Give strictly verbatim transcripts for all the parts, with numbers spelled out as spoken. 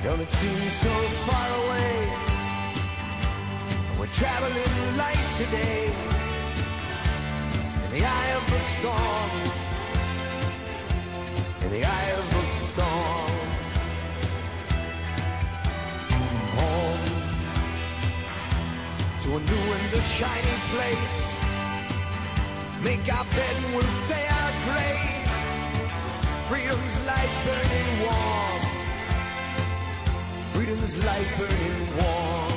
Don't it seem so far away? We're traveling light today in the eye of the storm, in the eye of the storm. Home to a new and a shiny place. Make our bed and we'll say our grace. Freedom's light burning warm. Freedom's light burning warm.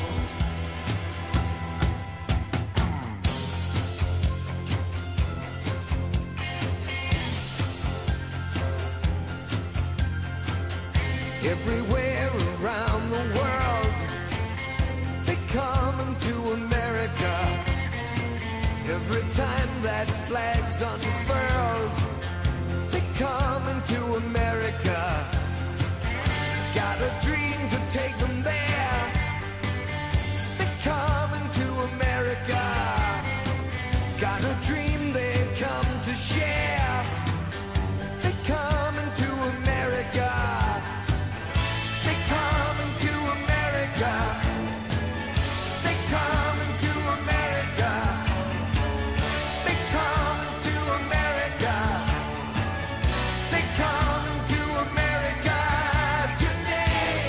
Everywhere around the world, they come to America. Every time that flag's unfurled, they come into America. Got a dream to take them there. They come into America. Got a dream they come to share. They come into America. They come into America. They come into America. They come into America. They come into America today.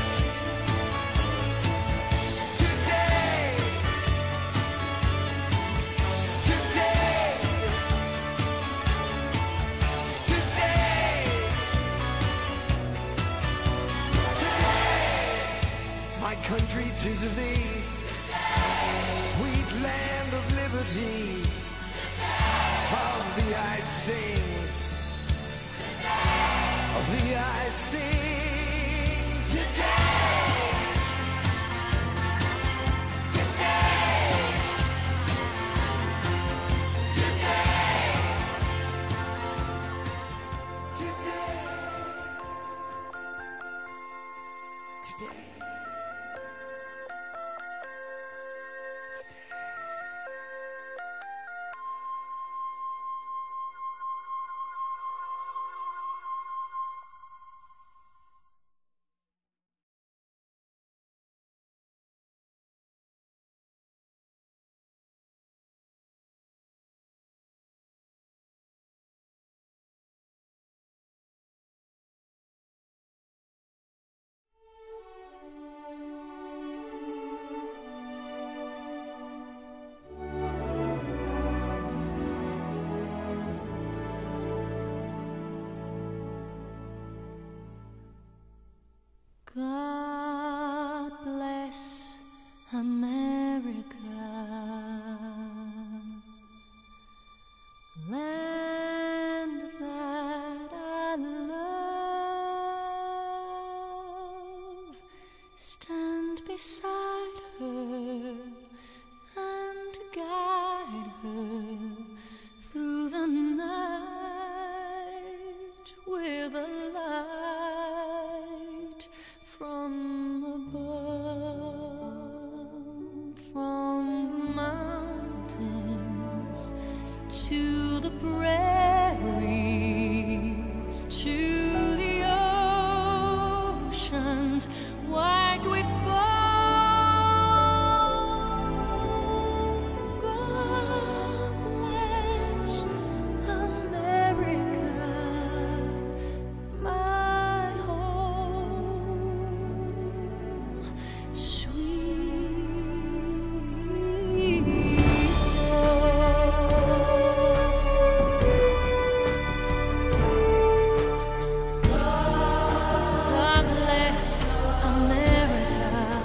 Today. Today. Today. Today. My country, 'tis of thee, sweet land of liberty. Of thee I sing, of thee I sing today. Today. Today. Today. Today. God bless America, land that I love. Stand beside her and guide her through the night with a light from above, from the mountains to the prairies, to the oceans white with foam. God bless America, my home, sweet home. God bless America.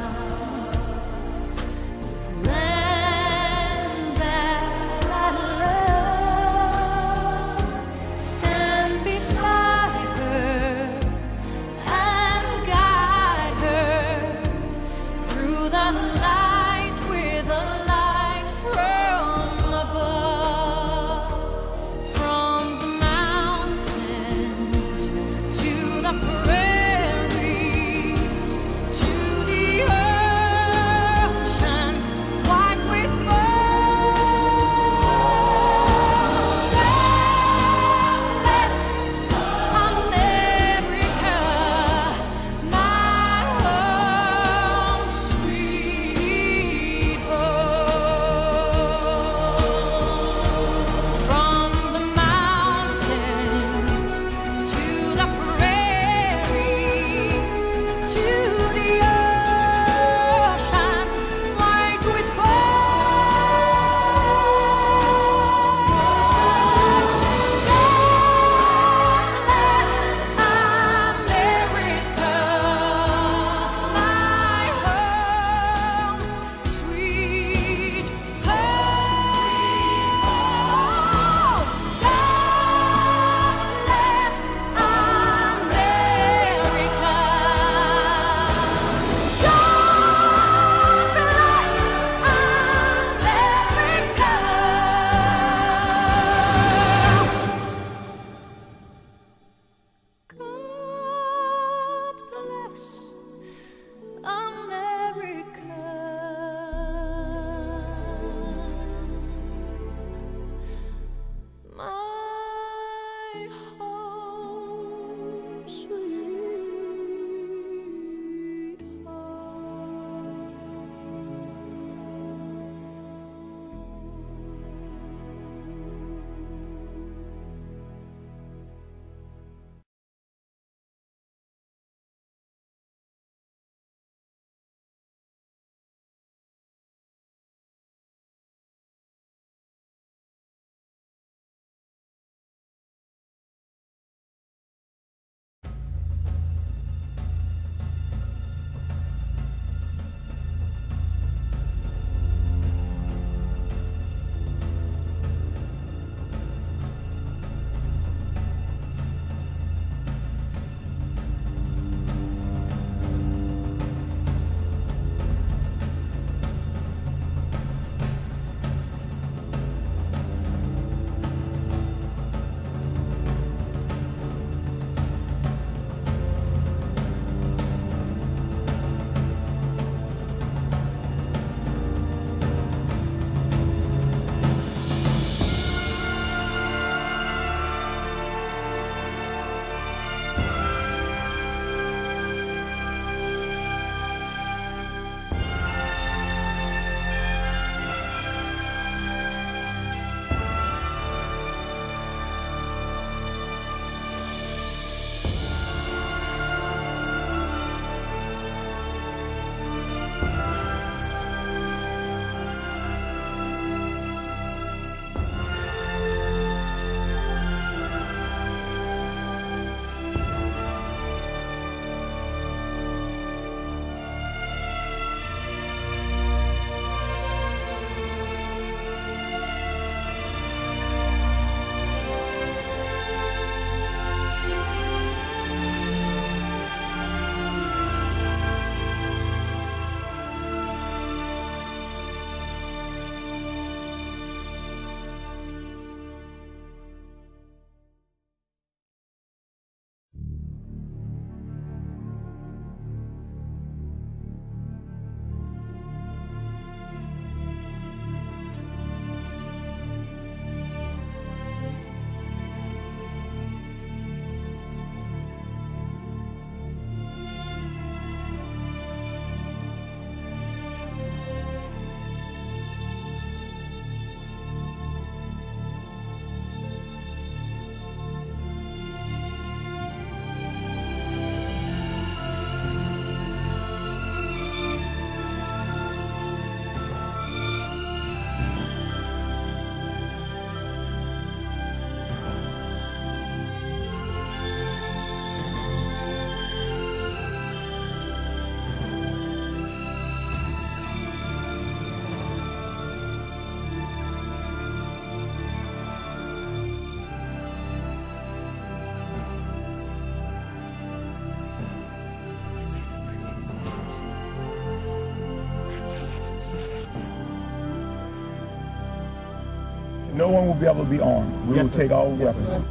No one will be able to be armed. We Yes, will sir. take all Yes, weapons. sir.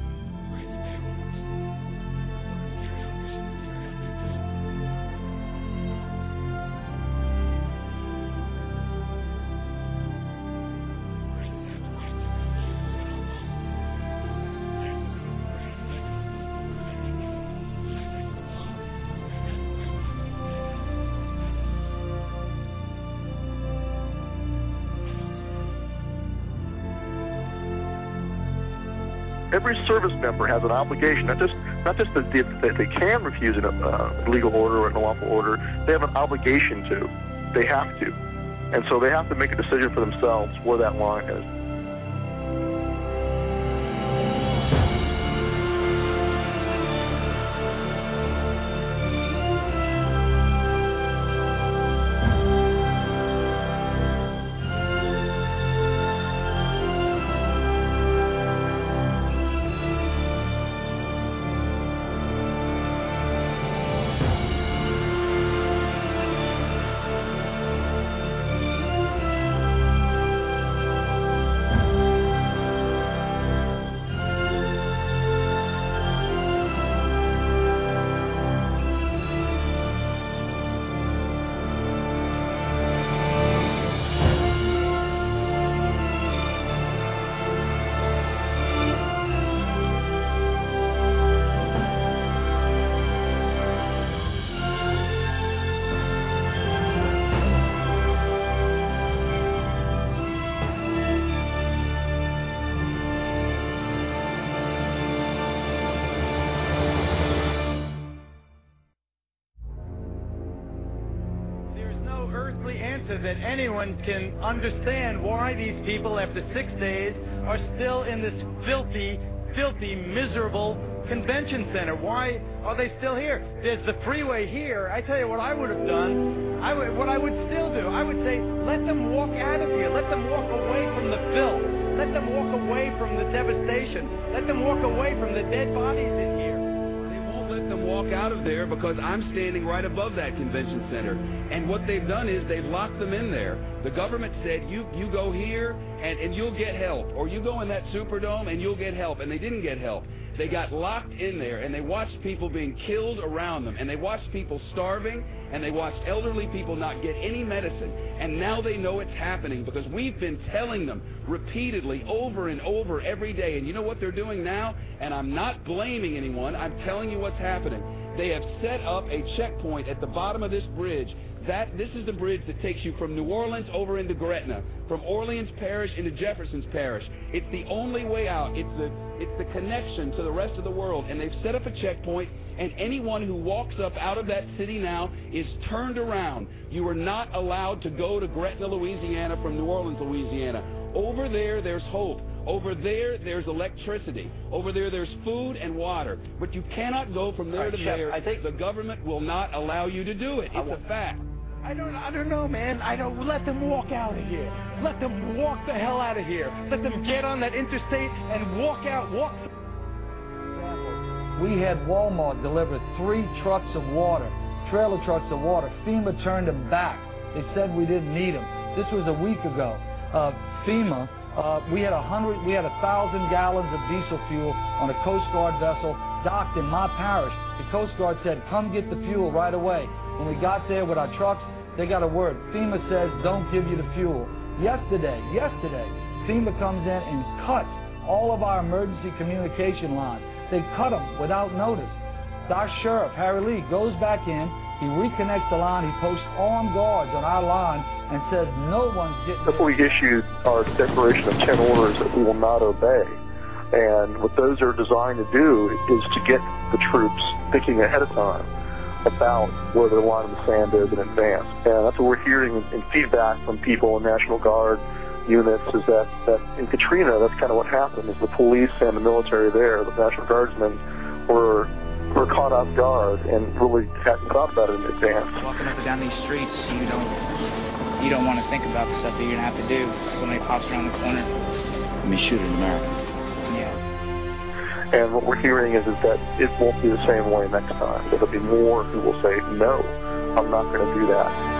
Every service member has an obligation, not just not just that they, that they can refuse an uh, illegal order or an unlawful order. They have an obligation to. They have to, and so they have to make a decision for themselves where that line is. That anyone can understand why these people, after six days, are still in this filthy, filthy, miserable convention center. Why are they still here? There's the freeway here. I tell you what I would have done, I would, what I would still do, I would say, let them walk out of here. Let them walk away from the filth. Let them walk away from the devastation. Let them walk away from the dead bodies in here. Let them walk out of there because I'm standing right above that convention center. And what they've done is they've locked them in there. The government said, you, you go here and, and you'll get help. Or you go in that Superdome and you'll get help. And they didn't get help. They got locked in there, and they watched people being killed around them, and they watched people starving, and they watched elderly people not get any medicine. And now they know it's happening because we've been telling them repeatedly over and over every day. And you know what they're doing now? And I'm not blaming anyone. I'm telling you what's happening. They have set up a checkpoint at the bottom of this bridge. That, this is the bridge that takes you from New Orleans over into Gretna, from Orleans Parish into Jefferson's Parish. It's the only way out. It's the, it's the connection to the rest of the world. And they've set up a checkpoint, and anyone who walks up out of that city now is turned around. You are not allowed to go to Gretna, Louisiana from New Orleans, Louisiana. Over there, there's hope. Over there, there's electricity. Over there, there's food and water. But you cannot go from there All right, to Chef, there. I think the government will not allow you to do it. It's a fact. I don't, I don't know, man. I don't. Let them walk out of here. Let them walk the hell out of here. Let them get on that interstate and walk out. Walk. We had Walmart deliver three trucks of water, trailer trucks of water. FEMA turned them back. They said we didn't need them. This was a week ago. Uh, FEMA, uh, we had a hundred, we had a thousand gallons of diesel fuel on a Coast Guard vessel docked in my parish. The Coast Guard said, "Come get the fuel right away." When we got there with our trucks, they got a word. FEMA says, "Don't give you the fuel." Yesterday, yesterday, FEMA comes in and cuts all of our emergency communication lines. They cut them without notice. Our sheriff, Harry Lee, goes back in, he reconnects the line, he posts armed guards on our line and says no one's getting... That's why we issued our declaration of ten orders that we will not obey. And what those are designed to do is to get the troops thinking ahead of time about where the line of the sand is in advance. And that's what we're hearing in, in feedback from people in National Guard units is that, that in Katrina, that's kind of what happened, is the police and the military there, the National Guardsmen, were were caught off guard and really hadn't thought about it in advance. Walking up and down these streets, you don't you don't want to think about the stuff that you're going to have to do. Somebody pops around the corner. Let me shoot an American. Yeah. And what we're hearing is, is that it won't be the same way next time. There'll be more who will say, no, I'm not going to do that.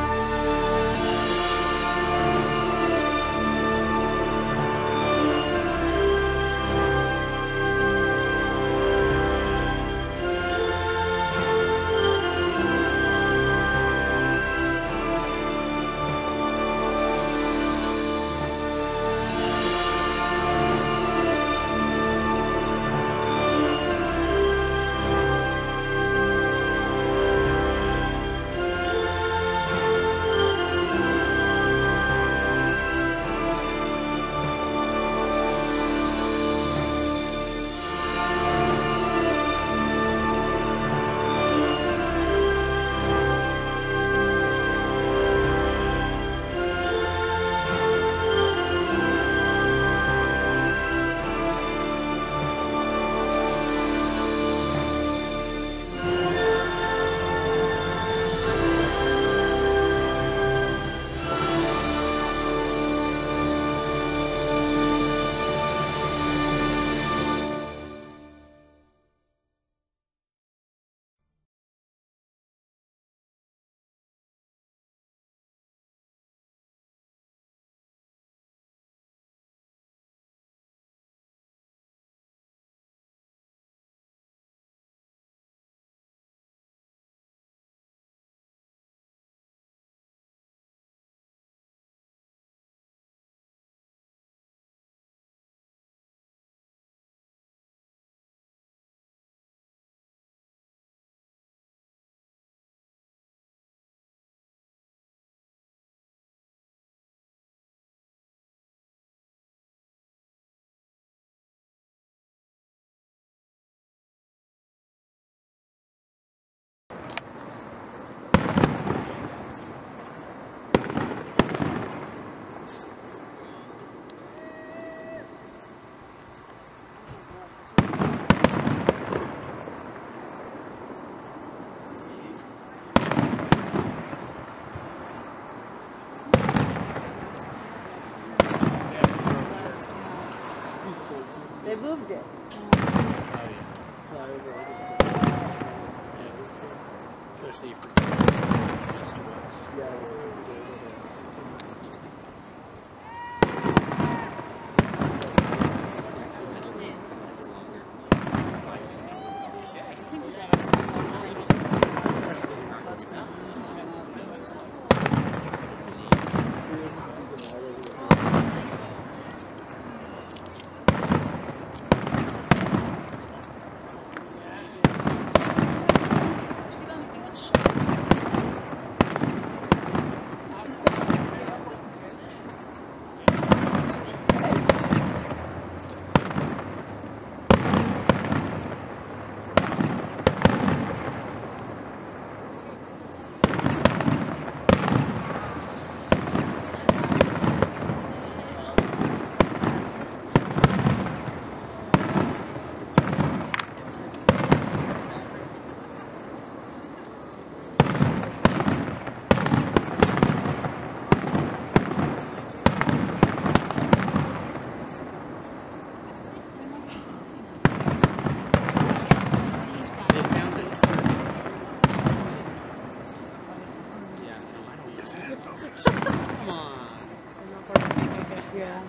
did. Especially for east to west. Yeah. Come on. Yeah.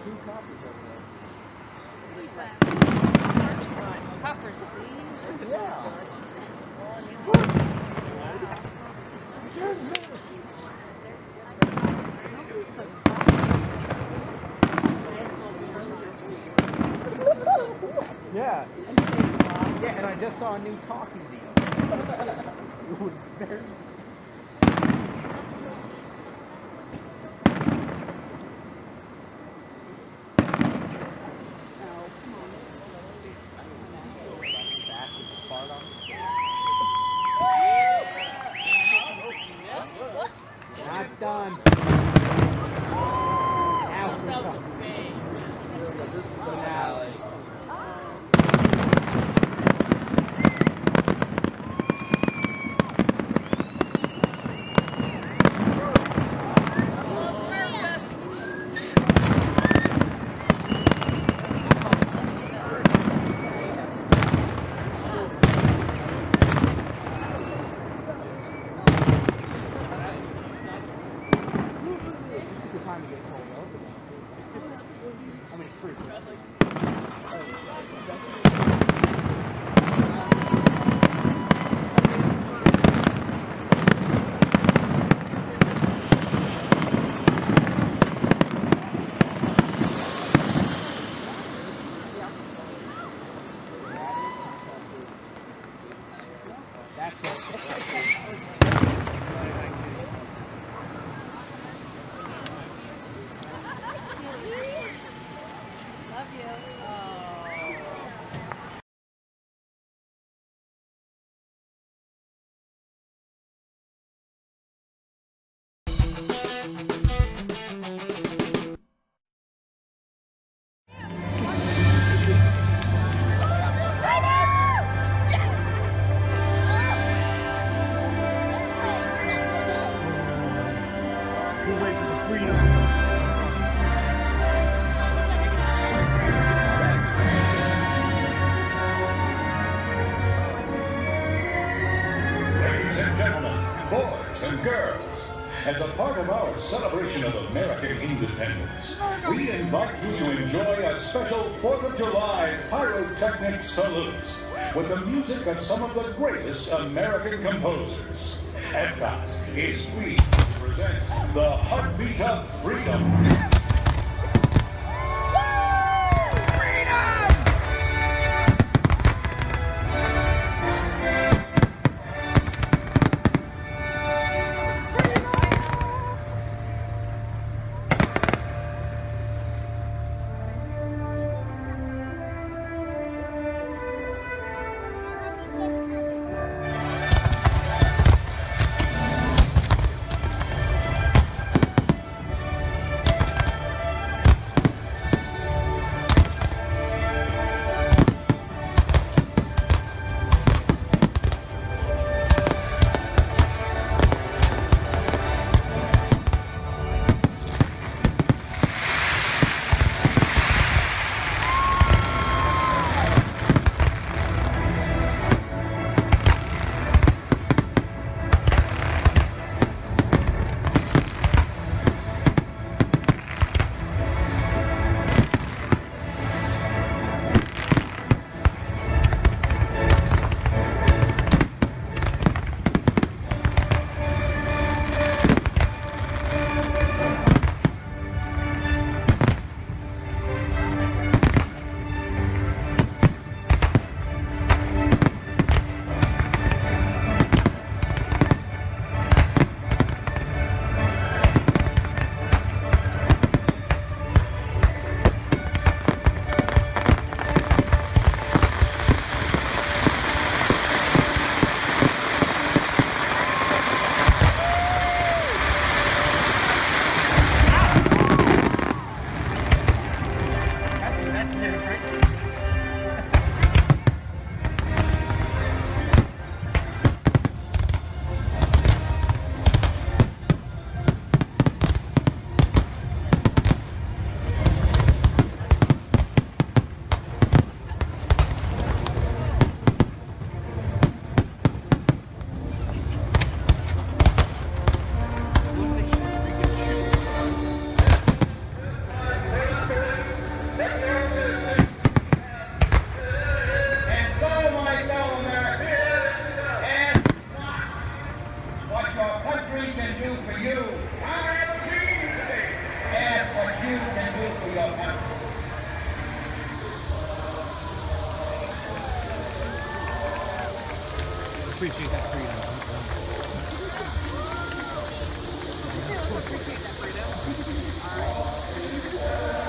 two coppers over there. Coppers, see? Yeah. Nobody says Yeah. Yeah, and I just saw a new talking deal. It was very... Not done. Out. This is the finale. Time to get cold over. I mean, it's free. That's it. Love you. He's waiting for some freedom. Ladies and gentlemen, boys and girls, as a part of our celebration of American independence, we invite you to enjoy a special fourth of July pyrotechnic salute with the music of some of the greatest American composers. Epcot is pleased to present the Heartbeat of Freedom. appreciate that freedom. Appreciate that freedom. All right.